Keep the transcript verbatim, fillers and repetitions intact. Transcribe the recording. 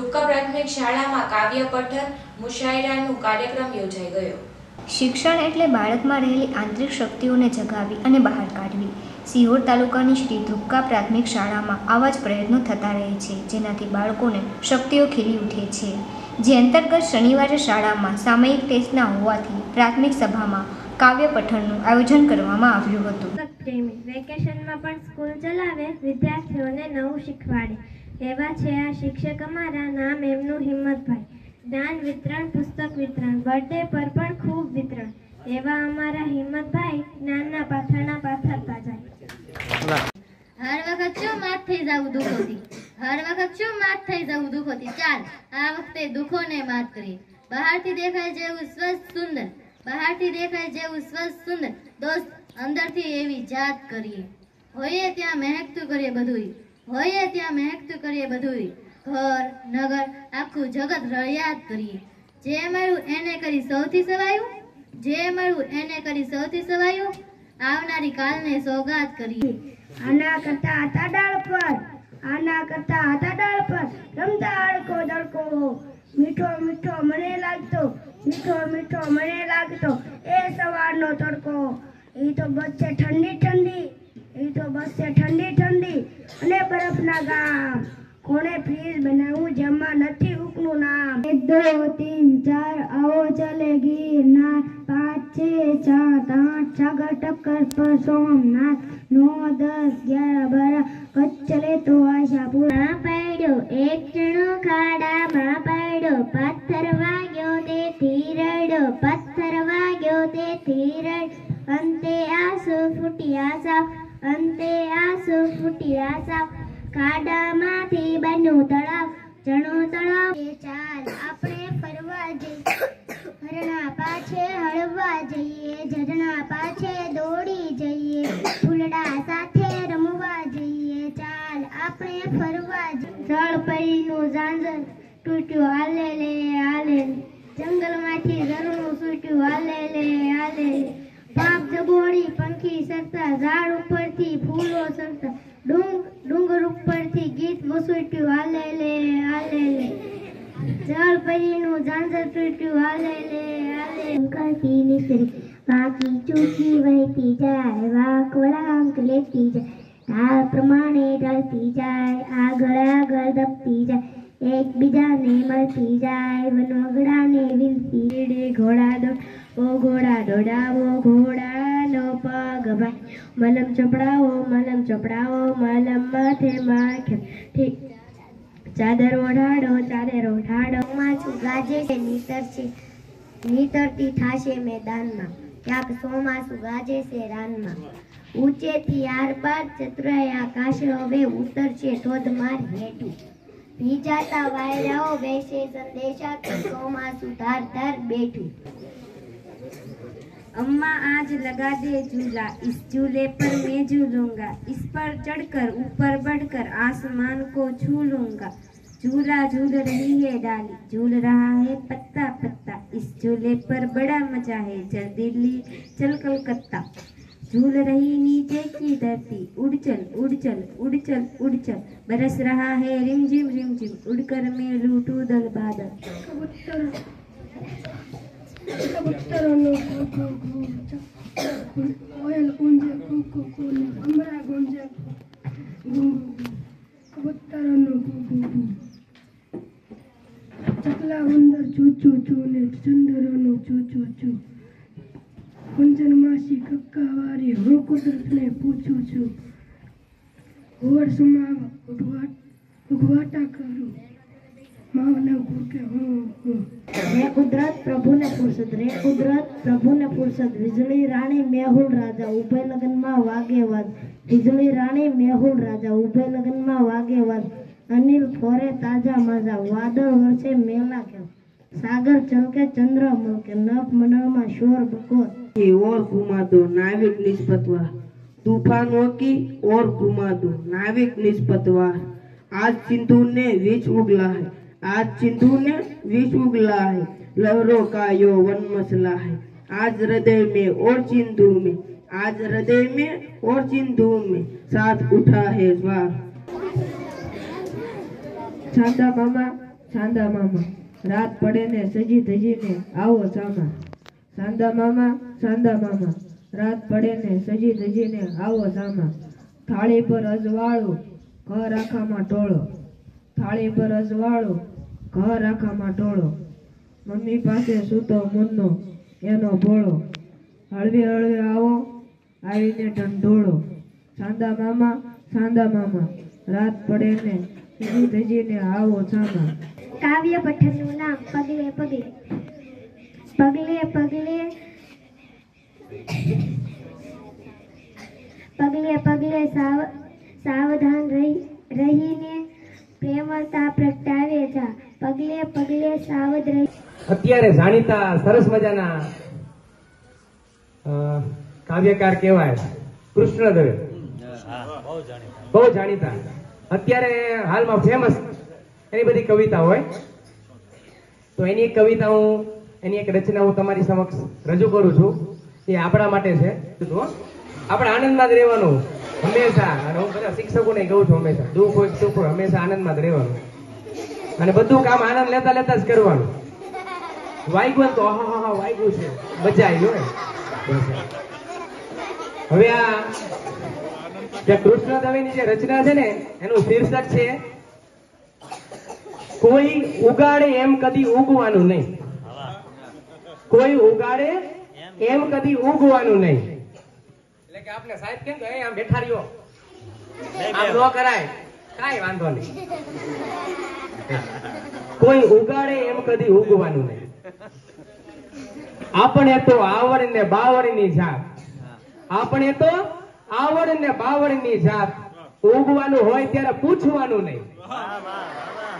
ધ્રુપકા પ્રાથમિક શાળામાં કાવ્ય પઠન મુશાયરાનો કાર્યક્રમ યોજાઈ ગયો। શિક્ષણ એટલે બાળકમાં રહેલી આંતરિક શક્તિઓને જગાવી અને બહાર કાઢવી। સિહોર તાલુકાની શ્રી ધ્રુપકા પ્રાથમિક શાળામાં આવા જ પ્રયત્નો થતા રહે છે, જેનાથી બાળકોને શક્તિઓ ખીલી ઉઠે છે। જે અંતર્ગત શનિવારે શાળામાં સામયિક ટેસ્ટના હોવાથી પ્રાથમિક સભામાં કાવ્ય પઠનનું આયોજન કરવામાં આવ્યું હતું। વેકેશનમાં પણ સ્કૂલ ચલાવે, વિદ્યાર્થીઓને નવું શીખવાડે એવા છે આ શિક્ષક અમારા। નામ એમનું હિંમતભાઈ। જ્ઞાન વિતરણ, પુસ્તક વિતરણ, બર્થડે પર પણ ખૂબ વિતરણ એવા અમારા હિંમતભાઈ જ્ઞાનના પાથરણા પાથરતા જાય। હર વખત શું માત થઈ જવું દુઃખોથી, હર વખત શું માત થઈ જવું દુઃખોથી। ચાલ આ વખતે દુઃખોને માત કરીએ। બહારથી દેખાય જેવું સ્વસ્થ સુંદર, બહારથી દેખાય જેવું સ્વસ્થ સુંદર, દોસ્ત અંદરથી એવી જાત કરીએ। હોઈએ ત્યાં મહેકતું કરીએ બધુંય, હોઈએ ત્યાં મહેકતું કરીએ બધુંય। ઘર નગર આખું જગત રળિયાત કરીએ। જે મળ્યું એને કરી સૌથી સવાયું, જે મળ્યું એને કરી સૌથી સવાયું। આવનારી કાલને સોગાત કરીએ। આના કરતા હતા ડાળ પર, આના કરતા હતા ડાળ પર, રમતા અડકો દડકો, મીઠો મીઠો મને લાગતો, મીઠો મીઠો મને લાગતો એ સવારનો તડકો। એ તો બસ છે ઠંડી ઠંડી, એ તો બસ છે ઠંડી ઠંડી અને બરફના ગામ। કોણે ફ્રીજ બનાવ્યું જેમાં નથી ઉકનું નામ। એક દો તીન ચાર आओ चले गिरनार, पाँच छः सात आठ सागर टक्कर पर सोमनाथ, नौ दस ग्यारह बारह कच्छ चले तो आशापुर। માં પડ્યો એક ચણો ખાડામાં પડ્યો, પથ્થર વાગ્યો તેથી રડ્યો, પથ્થર વાગ્યો તેથી રડ। અંતે આંસુ ફૂટ્યા સાવ, અંતે આંસુ ફૂટ્યા સાવ, ખાડામાંથી બન્યું તળાવ, ચણો તળાવ। ચાલ આપણે ફરવા જઈએ, હરણા પાછે હળવા જઈએ, ઝરણા પાછે દોડી જઈએ, ફૂલડા સાથે રમવા જઈએ। ચાલ આપણે ફરવા જઈએ। જળપરીનું ઝાંઝર તૂટ્યું હાલે લે હાલે, જંગલમાંથી ઝરણું છૂટ્યું હાલે લે હાલે, પાપ જબોડી પંખી સરતા, ઝાડ ઉપરથી ફૂલો સરતા, ડુંગ ડુંગર ઉપરથી ગીત વસૂટ્યું હાલે લે હાલે લે, જળપરીનું ઝાંઝર તૂટ્યું હાલે લે હાલે। કરતી નીસરી વાંકી ચૂકી વહેતી જાય, વાંક વળાંક લેતી જાય, ઢાળ પ્રમાણે ઢળતી જાય, આગળ આગળ દબતી જાય, એકબીજાને મળતી જાય, વનવગડાને વિનતી। રે ઘોડા દોડ ઓ ઘોડા દોડાવો, ઘોડાનો પગ ભાઈ, મલમ ચોપડાવો મલમ ચોપડાવો, મલમ માથે માખે ઠીક, ચાદર ઓઢાડો ચાદર ઓઢાડો। ચોમાસું ગાજે છે નીતર છે, નીતરતી થાશે મેદાનમાં, ક્યાંક ચોમાસું ગાજે છે રાનમાં। ઊંચેથી આર પાર ચતુરાય આકાશ હવે ઉતરશે ધોધમાર હેઠું, ભીજાતા વાયરાઓ બેસે સંદેશા કે ચોમાસું ધાર ધાર બેઠું। अम्मा आज लगा दे झूला, इस झूले पर मैं झूलूंगा, इस पर चढ़कर ऊपर बढ़कर आसमान को छू लूंगा। झूला झूल रही है डाली, झूल रहा है पत्ता पत्ता, इस झूले पर बड़ा मजा है चल दिल्ली चल कलकत्ता। झूल रही नीचे की धरती, उड़ चल उड़ चल उड़ चल उड़ चल, बरस रहा है रिमझिम रिमझिम, उड़कर मैं लूटूं दल बादल। कबूतरों को कोयल गुंजे कुकू कोने, अमरा गुंजे कबूतरों को चकला उंदर चू चू चू ने, चंदरों चू चू चू, कुंजन मासी कक्का वारी हो कुदरत ने पूछू छू, होर समावा उठवाट उठवाटा करूं, मावने गुके हो हो। रे कुदरत प्रभु ने फुर्सत, रे कुदरत प्रभु ने फुर्सत, વીજળી રાણી મેહુલ રાજા ઉભય લગનમાં વાગે વાદ, વીજળી રાણી મેહુલ રાજા ઉભય લગનમાં વાગે વાદ, અનિલ ફોરે તાજા મજા, વાદળ વર્ષે મેલા કે, સાગર ચમકે ચંદ્ર મલકે, નભ મંડળમાં શોર બકોર। और घुमा दो नाविक निष्पतवार, तूफानों की और घुमा दो नाविक निष्पतवार। आज सिंधु ने विष उगला है, आज सिंधु ने विष उगला है, लहरों का यो वन मसला है। आज हृदय में और सिंधु में, आज हृदय में और सिंधु में साथ उठा है स्वार। चांदा मामा સાંદા મામા રાત પડે ને સજી ધજીને આવો સામા. સાંદા મામા સાંદા મામા રાત પડે ને સજી ધજીને આવો સામા. થાળી પર અજવાળું ઘર આખામાં ટોળો. થાળી પર અજવાળું ઘર આખામાં ટોળો. મમ્મી પાસે સૂતો મુન્નો એનો ભોળો. હળવે હળવે આવો આવીને ઢંઢોળો. સાંદા મામા સાંદા મામા રાત પડે ને સજી ધજીને આવો સામા. કાવ્ય પઠનનું નામ પગલે પગલે. પગલે પગલે પગલે પગલે સાવ સાવધાન રહી રહીને પ્રેમળતા પ્રગટાવે જા. પગલે પગલે સાવધ રહી. અત્યારે જાણીતા સરસ મજાના અ, કાવ્યકાર કહેવાય કૃષ્ણદેવ. બહુ જાણીતા અત્યારે હાલમાં ફેમસ એની બધી કવિતા હોય. તો એની એક કવિતા હું એની એક રચના હું તમારી સમક્ષ રજૂ કરું છું. એ આપણા માટે છે. તો આપણે આનંદમાં જ રહેવાનું હંમેશા. અને હું બધા શિક્ષકોને કહું છું હંમેશા દુઃખ હોય સુખ હોય હંમેશા આનંદમાં જ રહેવાનું. અને બધું કામ આનંદ લેતા લેતા જ કરવાનું. વાગ્યું તો હા હા હા વાગ્યું છે મજા આવી હોય. હવે આ જે કૃષ્ણદેવની જે રચના છે ને એનું શીર્ષક છે કોઈ ઉગાડે એમ કદી ઉગવાનું નહીં. કોઈ ઉગાડે એમ કદી ઉગવાનું નહીં. એટલે કે આપને સાહેબ કેમ કે આમ બેઠા રહ્યો આમ ન કરાય કાંઈ વાંધો નહીં. કોઈ ઉગાડે એમ કદી ઉગવાનું નહીં. આપણે તો આવડ ને બાવળ ની જાત. આપણે તો આવડ ને બાવળ ની જાત. ઉગવાનું હોય ત્યારે પૂછવાનું નહીં.